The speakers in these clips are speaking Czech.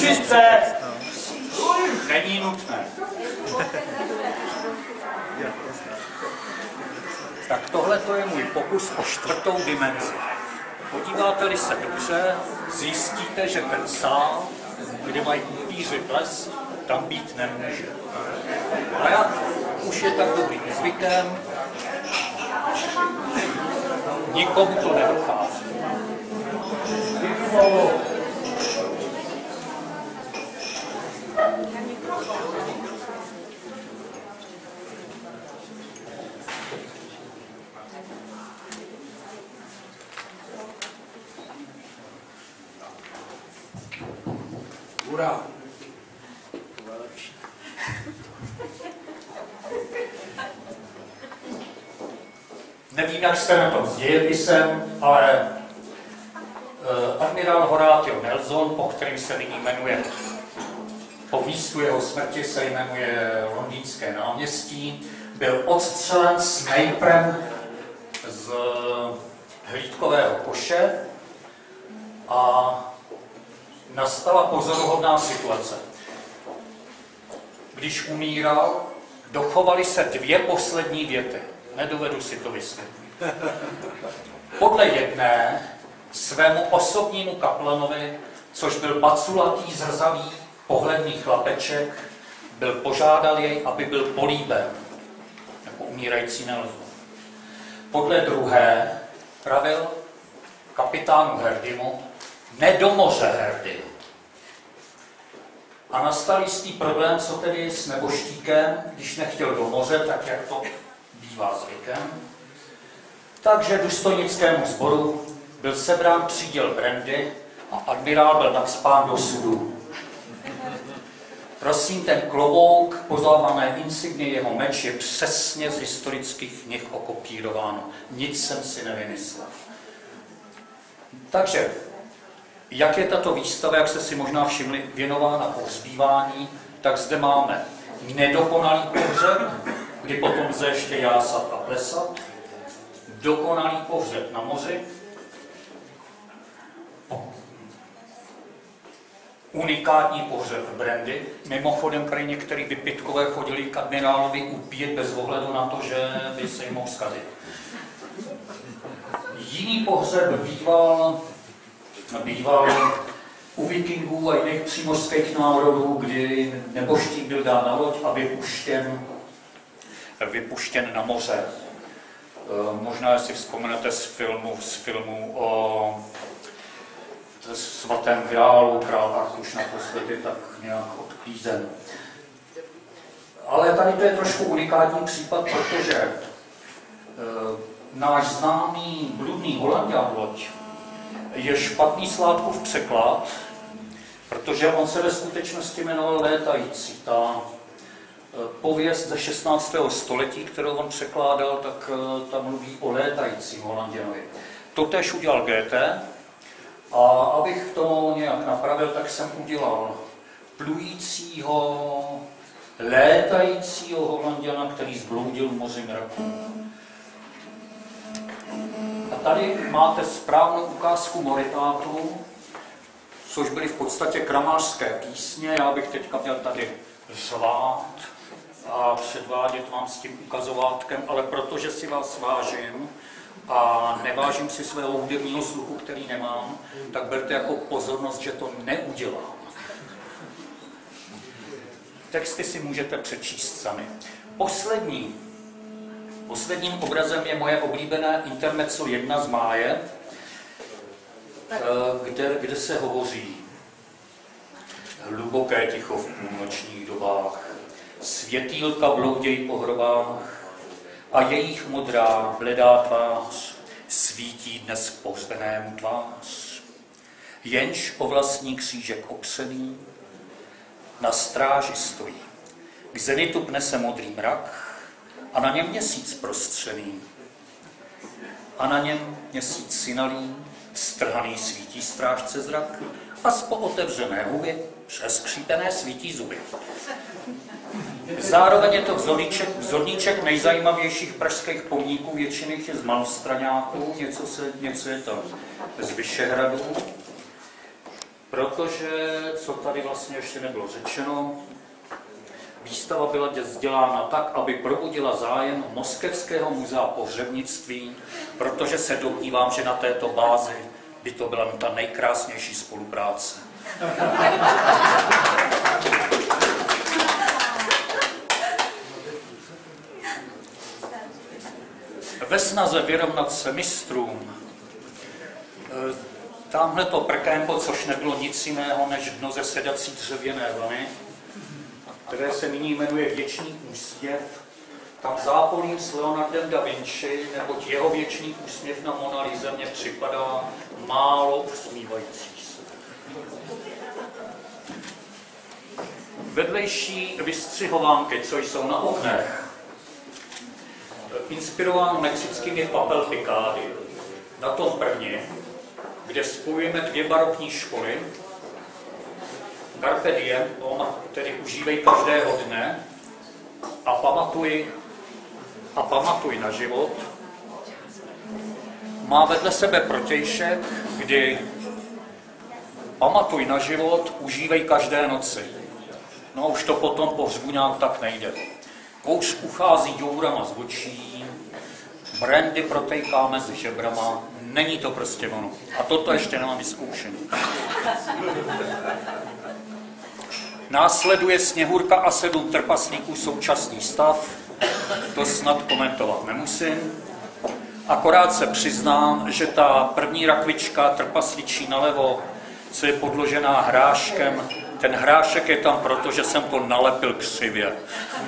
čistce! Není nutné. Tak tohle to je můj pokus o čtvrtou dimenzi. Podíváte-li se dobře, zjistíte, že ten sál, kde mají upíři ples, tam být nemůže. A jak už je tak dobrým zvykem, nikomu to nedochází. Hurá! Nevím, jak jste na tom s dějepisem, ale admirál Horatio Nelson, po kterým se nyní jmenuje, po místu jeho smrti se jmenuje Londýnské náměstí, byl odstřelen snajprem z hlídkového koše a nastala pozoruhodná situace. Když umíral, dochovaly se dvě poslední věty. Nedovedu si to vysvětlit. Podle jedné svému osobnímu kaplanovi, což byl paculatý, zrzavý, pohledný chlapeček, požádal jej, aby byl políben, jako umírající Nelson. Podle druhé pravil kapitánu Hardymu, ne do moře, Hardy. A nastal jistý problém, co tedy s neboštíkem, když nechtěl do moře, tak jak to bývá zvykem. Takže důstojnickému sboru byl sebrán příděl brandy a admirál byl nacpán do sudu. Prosím, ten klobouk, pozlávané insignie, jeho meč je přesně z historických knih okopírováno. Nic jsem si nevymyslel. Takže, jak je tato výstava, jak jste si možná všimli, věnována pohřbívání, tak zde máme nedokonalý pohřeb, kdy potom lze ještě jásat a plesat, dokonalý pohřeb na moři, unikátní pohřeb v brandy. Mimochodem, tady některý vypitkové chodili k admirálovi upít bez ohledu na to, že by se jim mohl zkazit. Jiný pohřeb býval u vikingů a jiných přímořských národů, kdy neboštík byl dán na loď a vypuštěn na moře. Možná si vzpomenete z filmu o svatém Grálu, král Artuš naposledy tak nějak odklízen. Ale tady to je trošku unikátní případ, protože náš známý bludný Holanďan loď je špatný Sládkův překlad, protože on se ve skutečnosti jmenoval Létající. Ta pověst ze 16. století, kterou on překládal, tak tam mluví o létajícím Holanděnovi. Totéž udělal Goethe a abych to nějak napravil, tak jsem udělal plujícího, létajícího Holanděna, který zbloudil v moři mraků. A tady máte správnou ukázku moritátu, což byly v podstatě kramářské písně. Já bych teďka měl tady řvát a předvádět vám s tím ukazovátkem, ale protože si vás vážím a nevážím si svého hudebního sluchu, který nemám, tak berte jako pozornost, že to neudělám. Texty si můžete přečíst sami. Posledním obrazem je moje oblíbené intermezzo 1 z máje, kde se hovoří hluboké ticho v půlnočních dobách, světýlka bloudějí po hrobách a jejich modrá, bledá tvář svítí dnes k pohřbenému tvář. Jenž o vlastní křížek opřený na stráži stojí. K zenitu pne se modrý mrak a na něm měsíc prostřený. A na něm měsíc synalý, strhaný svítí strážce zrak a z pootevřené huby přes křípené svítí zuby. Zároveň je to vzorníček nejzajímavějších pražských pomníků, většiny je z Malostraňáků, něco je to z Vyšehradu. protože, co tady vlastně ještě nebylo řečeno, výstava byla dělána tak, aby probudila zájem Moskevského muzea pohřebnictví, protože se domnívám, že na této bázi by to byla ta nejkrásnější spolupráce. Ve snaze vyrovnat se mistrům, tamhleto prkémbo, což nebylo nic jiného než dno ze sedací dřevěné vlny, které se nyní jmenuje Věčný úsměv, tam zápolím s Leonardem da Vinci, neboť jeho věčný úsměv na Mona Lise mně připadá málo usmívající se. Vedlejší vystřihovánky, co jsou na oknech, inspirováno mexickými papel Picardy. Na tom první, kde spojujeme dvě barokní školy, Carpe diem, tedy užívej každého dne a pamatuj na život, má vedle sebe protějšek, kdy pamatuj na život, užívej každé noci. No a už to potom po hřbu nějak tak nejde. Kouř uchází jourama z očí, brandy protejká mezi žebrama, není to prostě ono. A toto ještě nemám vyzkoušení. Následuje Sněhurka a 7 trpaslíků současný stav, to snad komentovat nemusím. Akorát se přiznám, že ta první rakvička trpasličí nalevo, co je podložená hráškem, ten hrášek je tam proto, že jsem to nalepil křivě.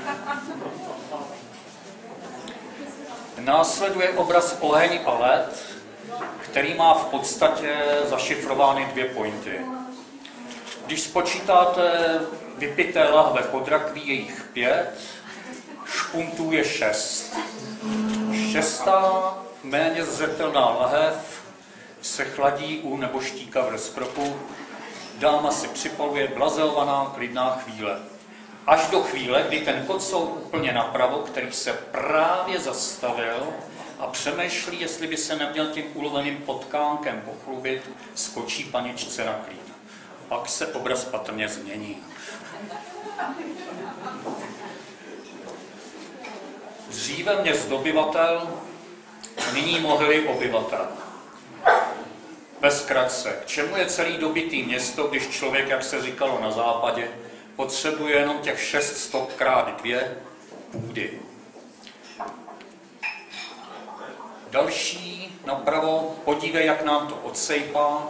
Následuje obraz Oheň a led, který má v podstatě zašifrovány 2 pointy. Když spočítáte vypité lahve pod rakví, je jich 5, špuntů je 6. 6. méně zřetelná lahev se chladí u neboštíka v rozkroku. Dáma si připaluje blazeovaná klidná chvíle. Až do chvíle, kdy ten kocour úplně napravo, který se právě zastavil a přemýšlí, jestli by se neměl tím uloveným potkánkem pochlubit, skočí paničce na klín. Pak se obraz patrně změní. Dříve mě zdobyvatel, nyní mohyly obyvatel. Ve zkratce, k čemu je celý dobytý město, když člověk, jak se říkalo na západě, potřebuje jenom těch 600 krát 2 půdy. Další napravo, podívej, jak nám to odsejpá.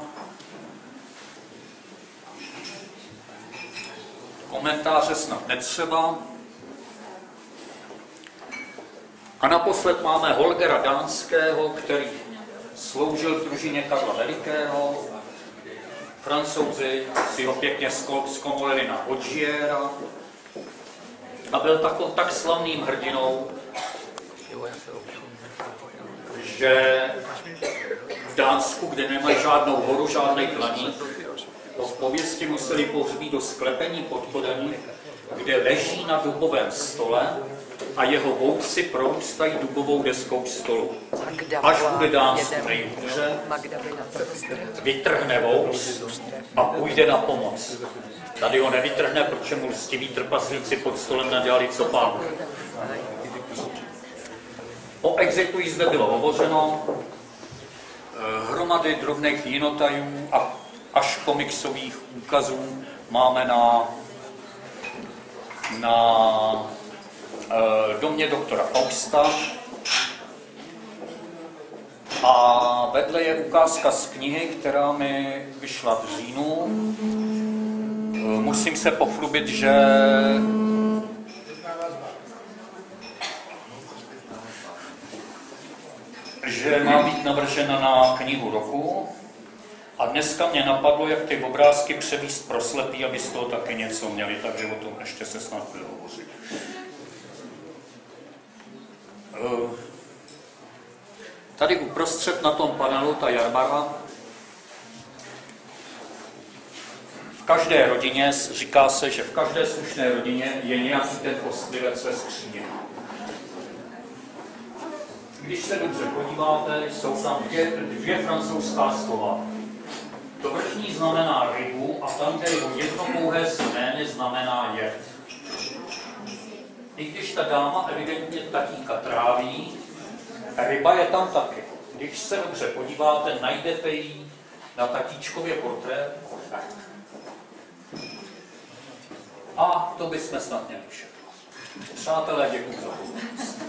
Komentáře snad netřeba. A naposled máme Holgera Dánského, který sloužil v družině Karla Velikého. Francouzi si ho pěkně zkomolili na Ogiera a byl tak slavným hrdinou, že v Dánsku, kde nemají žádnou horu, žádný planík, to v pověsti museli pohřbít do sklepení pod Kodaní, kde leží na dubovém stole a jeho vouci prorůstají dubovou deskou stolu. Až bude Dánsku nejhůře, vytrhne vouc a půjde na pomoc. Tady ho nevytrhne, protože mu lstiví trpaslíci pod stolem nadělali co pán. O exekuji zde bylo hovořeno, hromady drobných jinotajů a až komiksových úkazů máme na domě doktora Fausta a vedle je ukázka z knihy, která mi vyšla v říjnu. Musím se pochlubit, že má být navržena na knihu roku. A dneska mě napadlo, jak ty obrázky převíst pro slepý, aby z toho taky něco měli, takže o tom ještě se snad bude hovořit. Tady uprostřed na tom panelu ta jarmara. V každé rodině, říká se, že v každé slušné rodině je nějaký ten kostlivec ve skříně. Když se dobře podíváte, jsou tam dvě francouzská slova. Dobršní znamená rybu a tam, kde je jedno pouhé semény, znamená jed. I když ta dáma evidentně tatíka tráví, ryba je tam taky. Když se dobře podíváte, najdete ji na tatíčkově portrét. A to bychom snad měli všechno. Přátelé, děkuji za pozornost.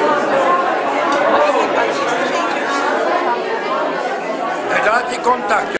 Dati kontakt.